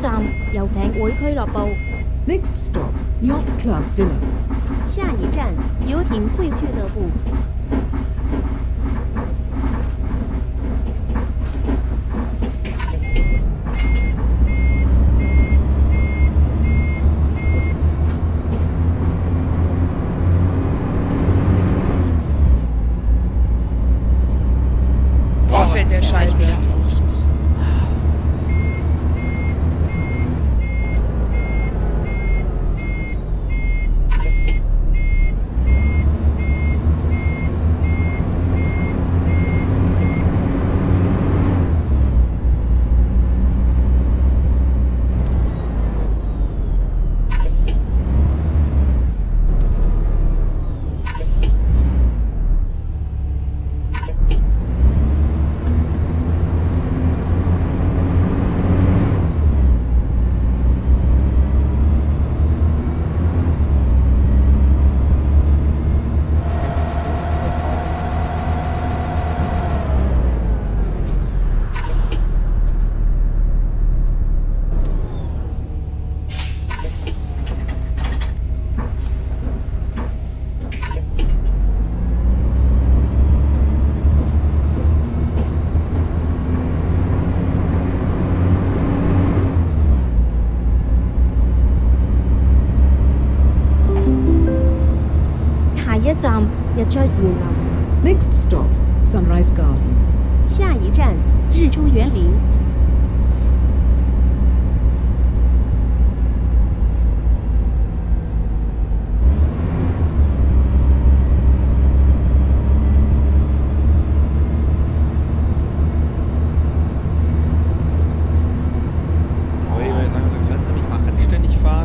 站游艇会俱乐部。 Next stop, Yacht Club Villa. 下一站游艇会俱乐部。 Boah, fällt der Scheiße. 一站日出园林。 Next stop, Sunrise Garden. 下一站日出园林。 Aber ich würde sagen, so können Sie nicht mal anständig fahren?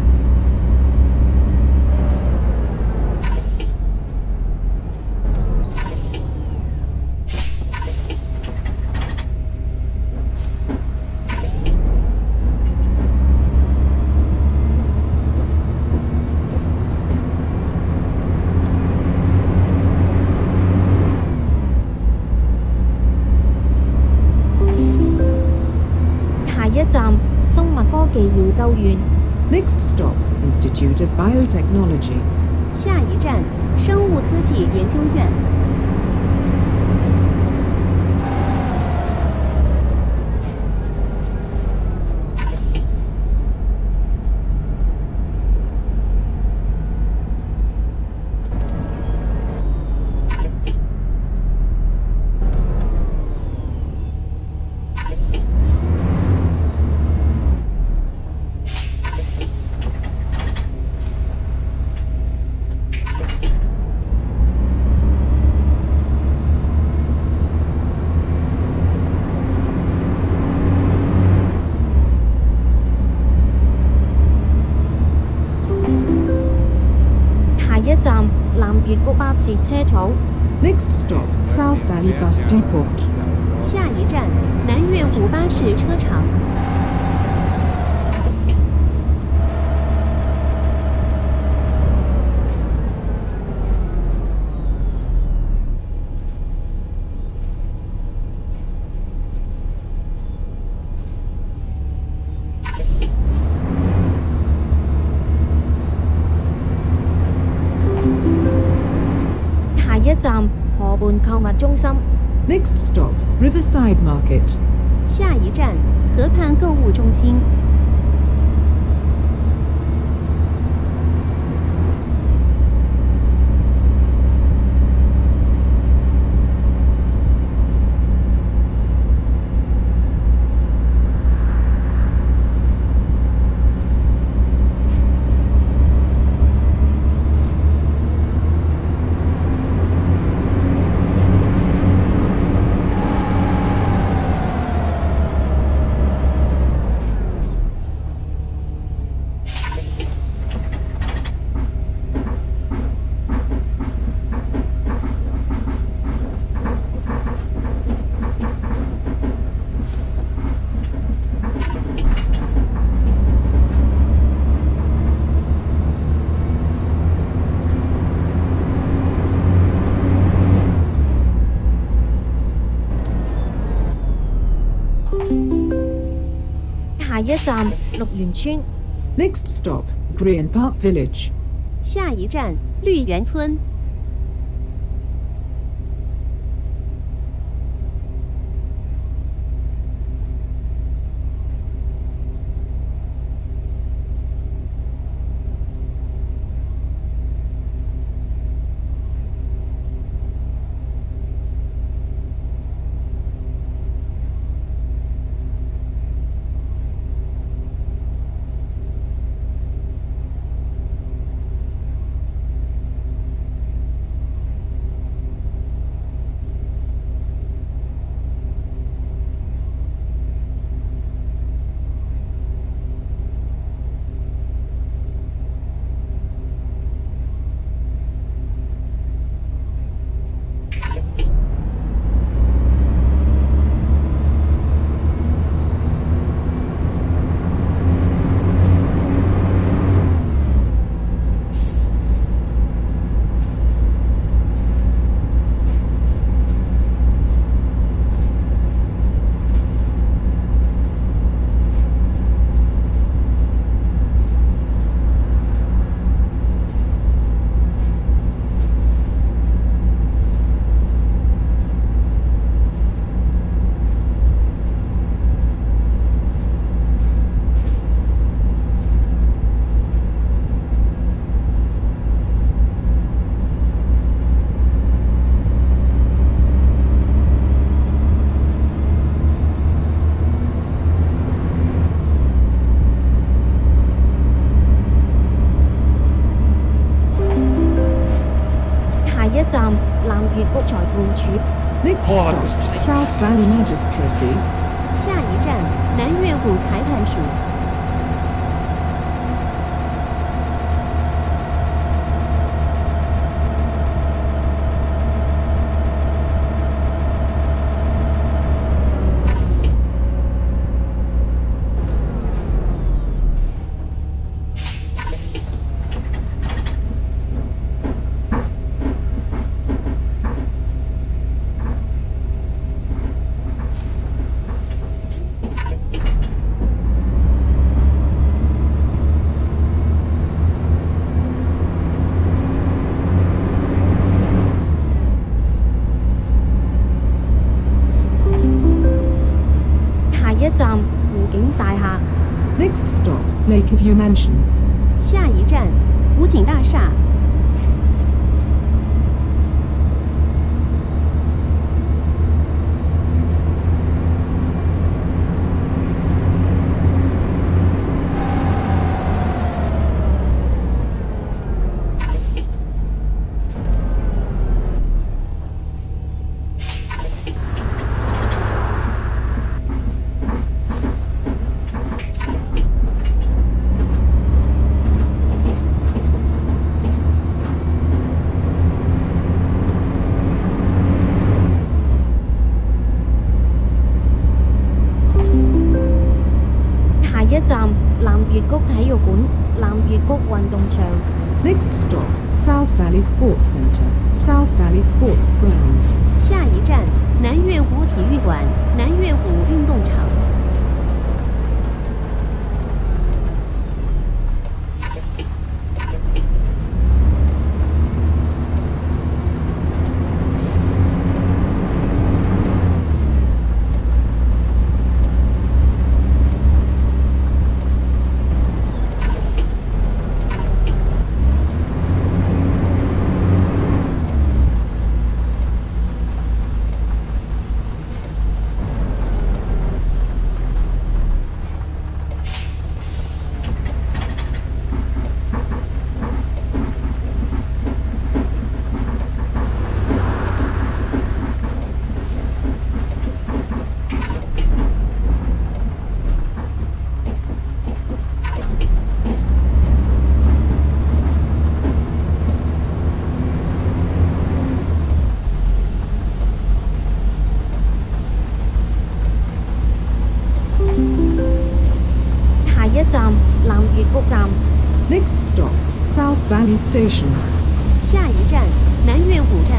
下一站生物科技研究院。 Next stop, Institute of Biotechnology. 下一站生物科技研究院。下一站南粤谷巴士车廠。 Next stop, South Valley Bus Depot. 下一站南岳谷巴士车厂。下一站河畔购物中心。 Next stop, Riverside Market. 下一站河畔购物中心。 下一站綠園村， Next stop, Green Park Village. 下一站绿园村。 下一站南粵谷裁判處， Next Oh, stop, South Valley Magistracy. 下一站南岳谷裁判署。 下一站湖景大廈， Next stop, Lakeview Mansion. 下一站湖景大厦。 下一站南粵谷體育館、南粵谷運動場。 Next stop, South Valley Sports Centre. South Valley Sports Ground. 下一站南岳谷体育馆、南岳谷运动场。 下一站南粵谷站， Next stop, South Valley Station. 下一站南岳谷站。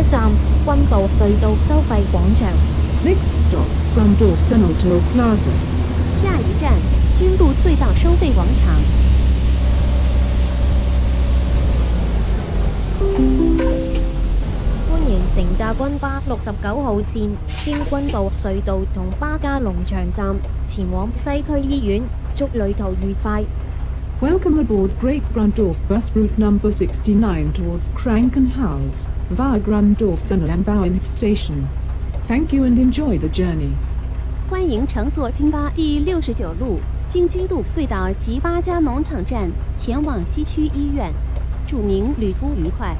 站君渡隧道收费广场。 Next stop, Grundorf Tunnel Toll Plaza. 下一站，君渡隧道收费广场。 欢迎乘搭军巴69号线，经君渡隧道同巴加农场站前往西区医院。祝旅途愉快。 Welcome aboard Great Grundorf Bus Route number 69 towards Krankenhaus, via Grundorf Tunnel and Bauernhof Station. Thank you and enjoy the journey. 欢迎乘坐军巴第69路，经君渡隧道及巴加农场站前往西区医院。祝您旅途愉快。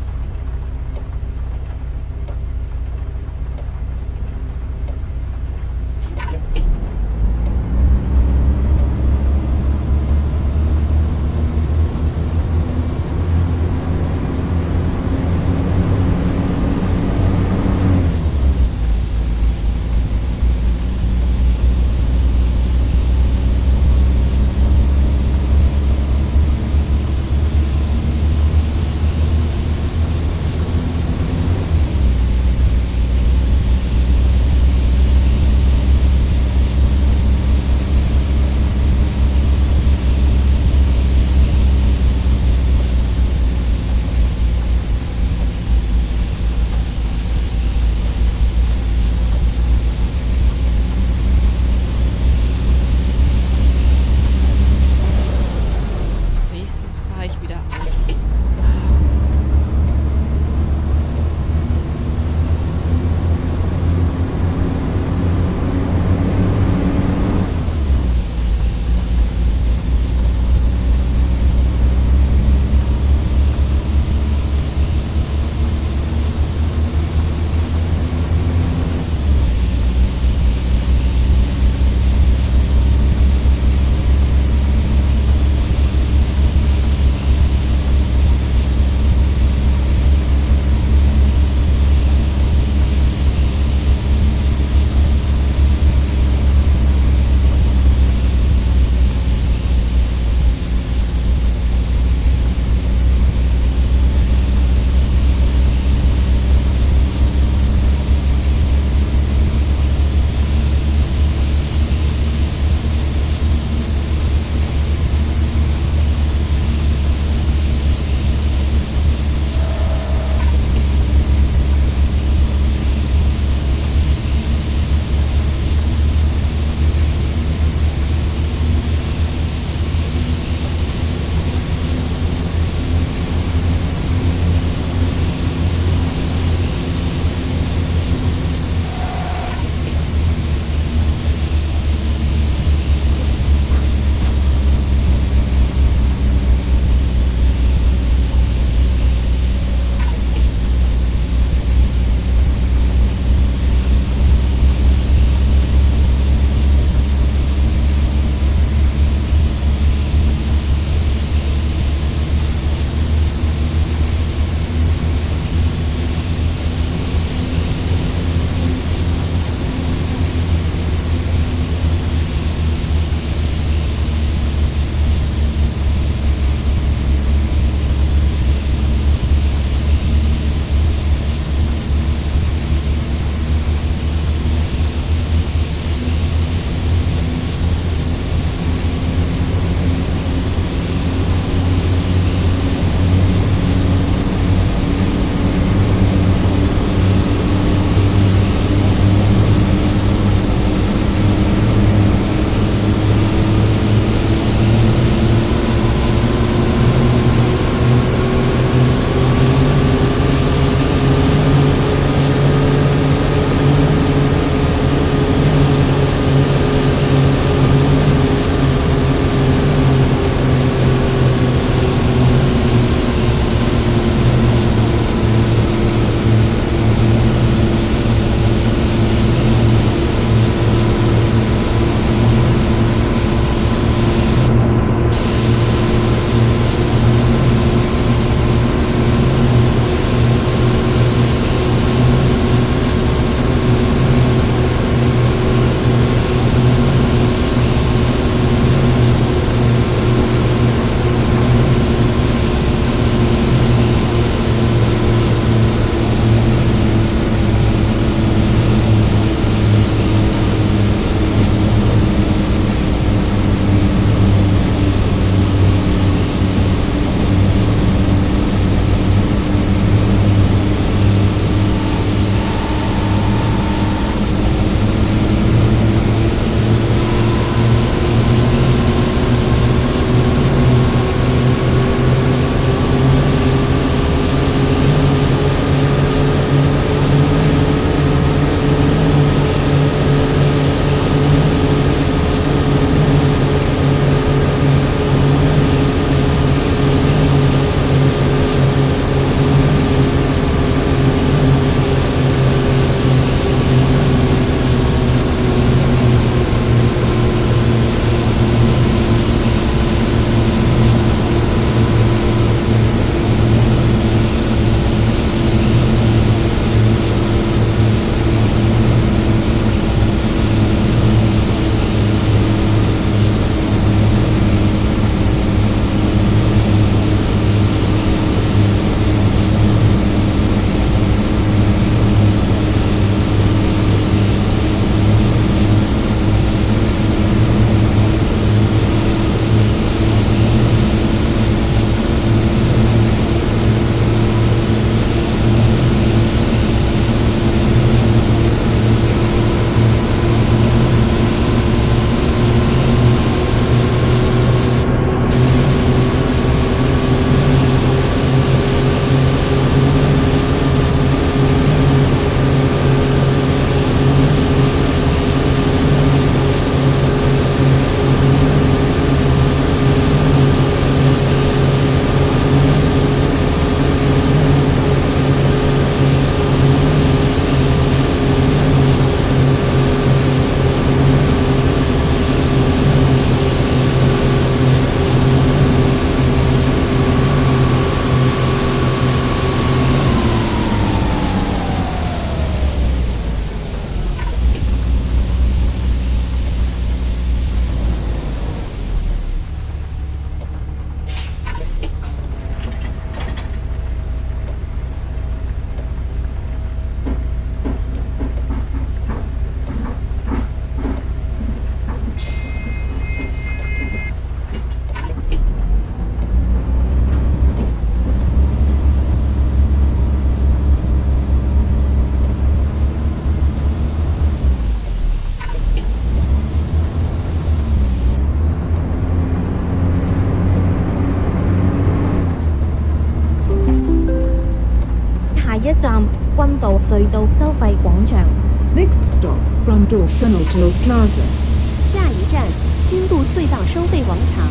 一站君渡隧道收費廣場。 Next stop, Grundorf Tunnel Toll Plaza. 下一站君渡隧道收费广场。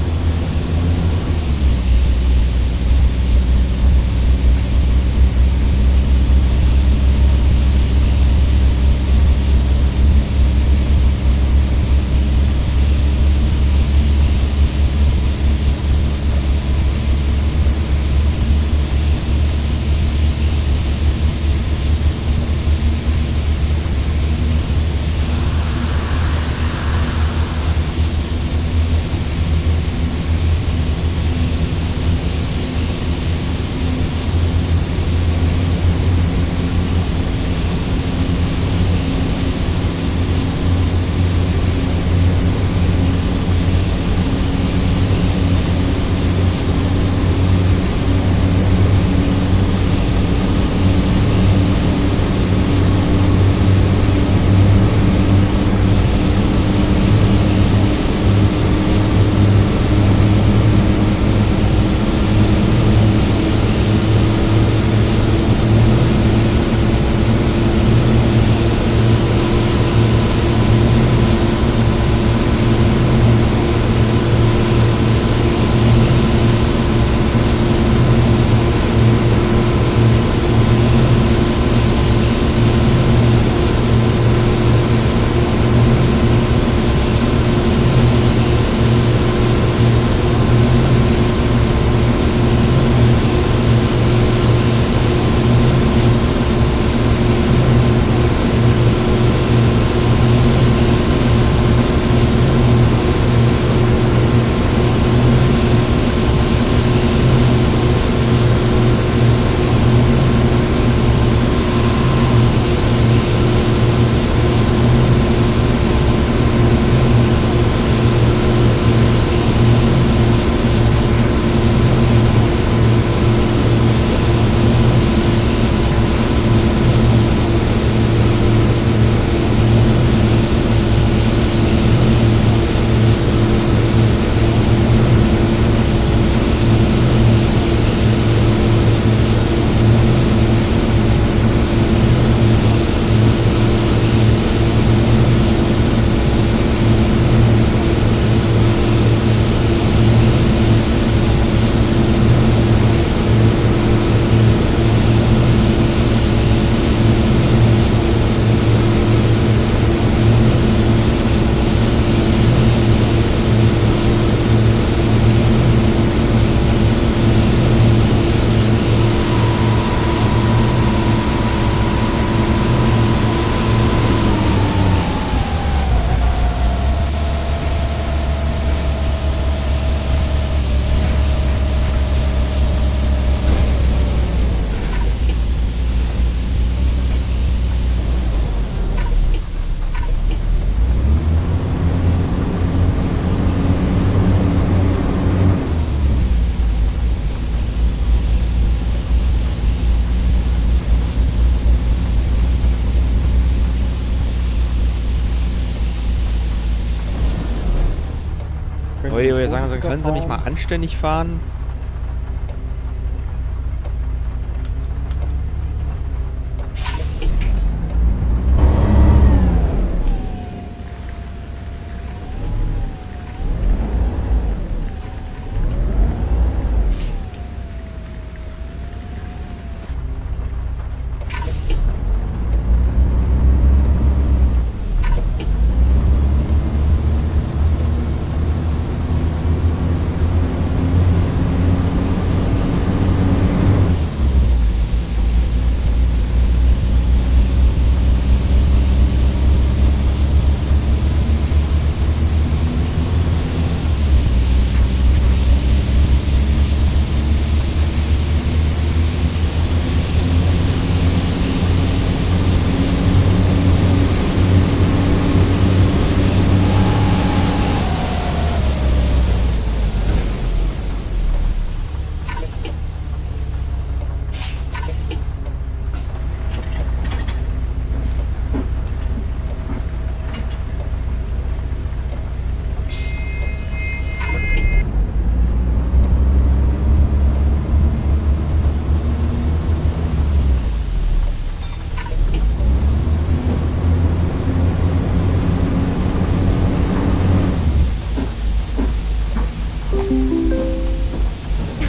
Oje, sagen Sie, können Sie mich mal anständig fahren?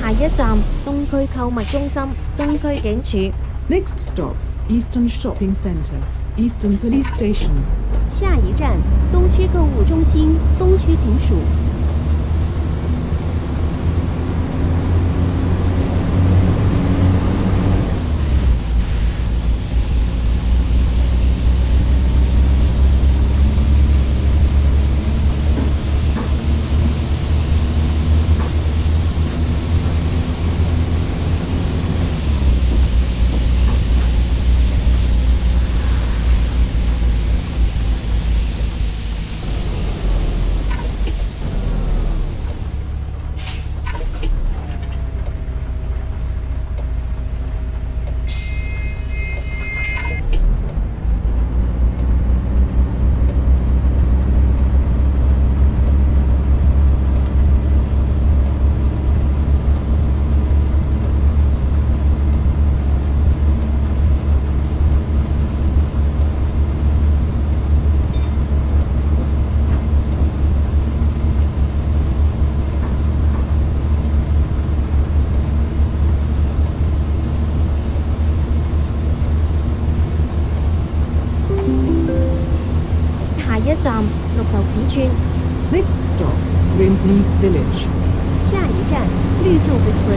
下一站東區購物中心、東區警署。 Next stop, Eastern Shopping Center, Eastern Police Station. 下一站东区购物中心、东区警署。 一站綠袖子村。 Next stop, Greensleeves Village. 下一站绿袖子村。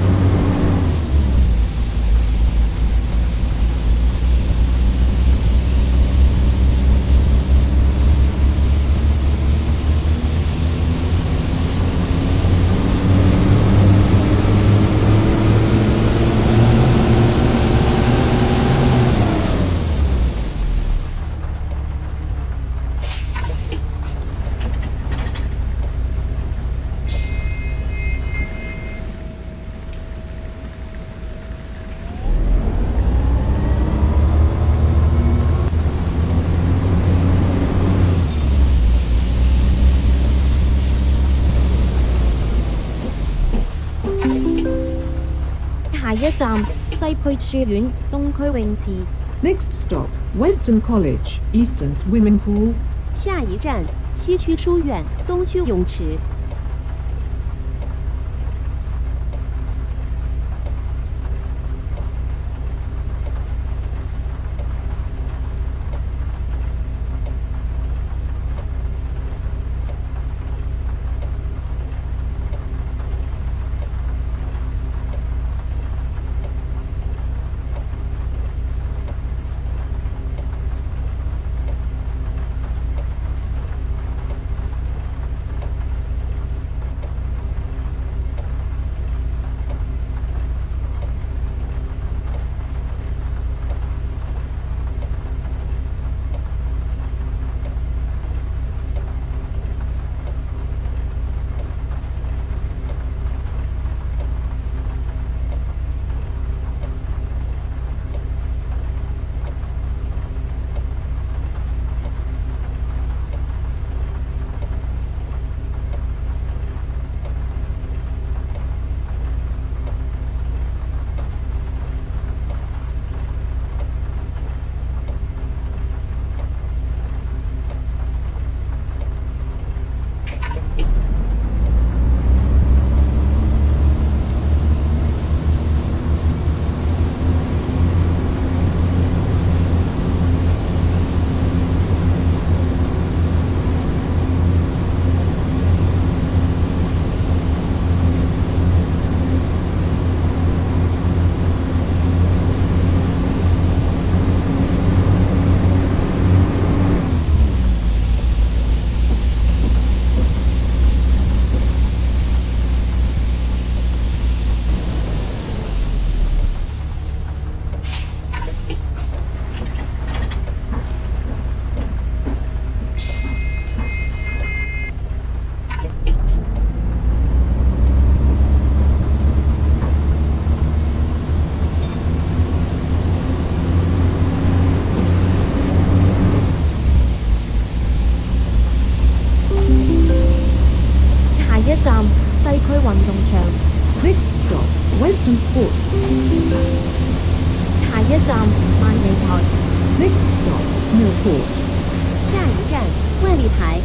下一站西區書院、東區泳池。 Next stop, Western College, Eastern Swimming Pool. 下一站西区书院、东区泳池。 一站西區運動場。 Next stop, Western Sports. 下一站萬利台。 Next stop, Millport. 下一站万利台。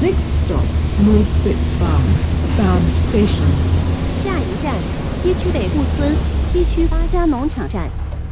Next stop, Nordspitzbahn Station. 下一站，西区北部村西区八家农场站。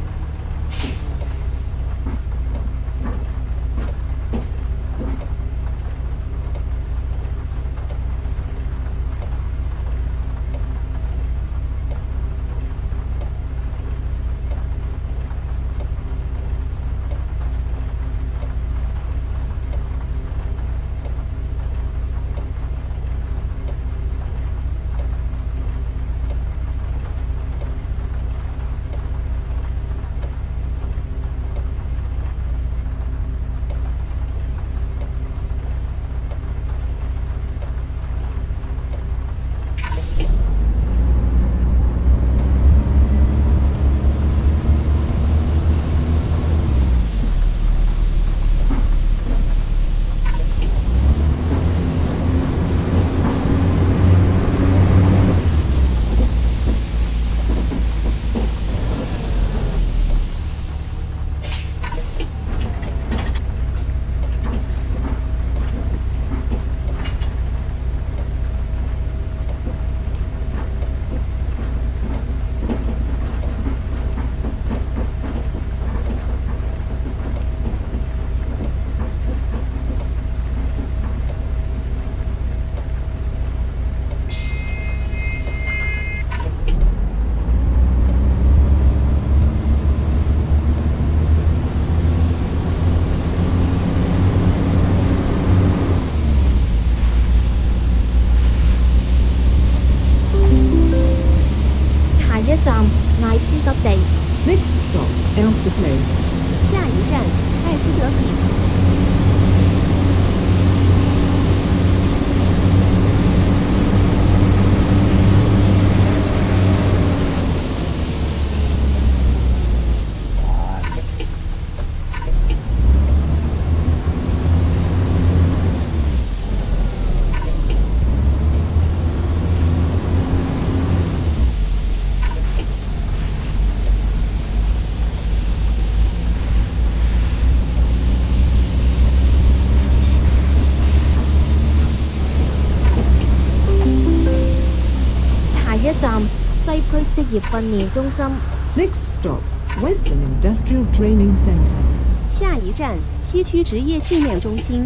站艾斯德地。 Next stop, Elsa Place. 下一站，艾斯德比。 下一站西區職業訓練中心。 Next stop, Western Industrial Training Center. 下一站，西区职业训练中心。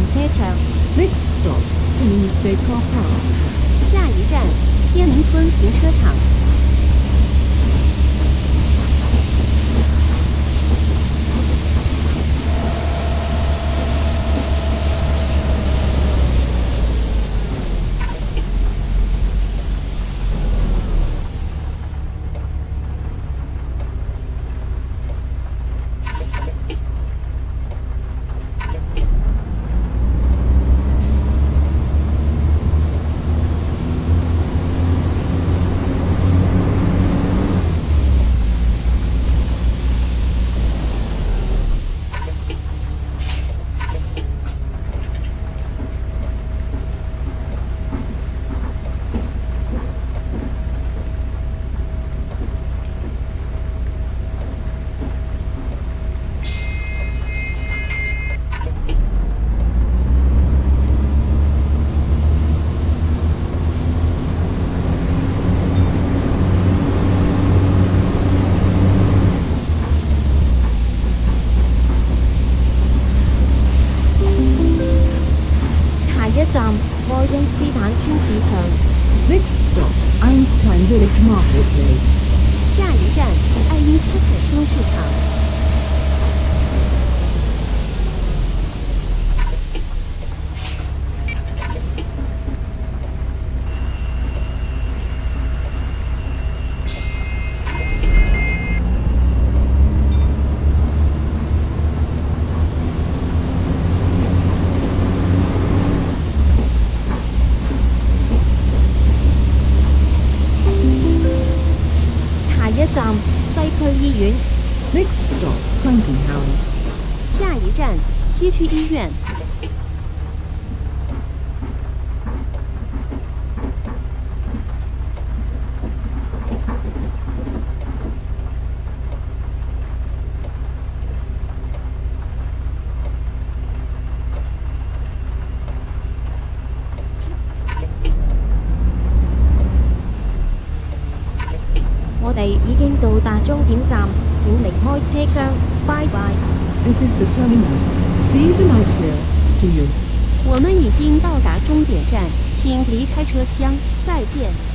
車場。 Next stop, Timming State Car Park. 下一站，天明村停车场。 站愛因斯坦村市場。 Next stop, Einstein Village Marketplace. 下一站，爱因斯坦村市场。 一站西區醫院。 Next stop, Krankenhaus. 下一站，西区醫院。 我哋已經到達終點站，請離開車廂，拜拜。 This is the terminus. Please alight here. See you. 我们已经到达终点站，请离开车厢，再见。